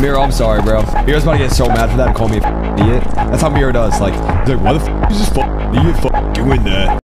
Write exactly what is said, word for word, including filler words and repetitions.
Mero, I'm sorry, bro. Mero's about to get so mad for that and call me a idiot. That's how Mero does. Like, he's like, why the f is this f idiot f doing that?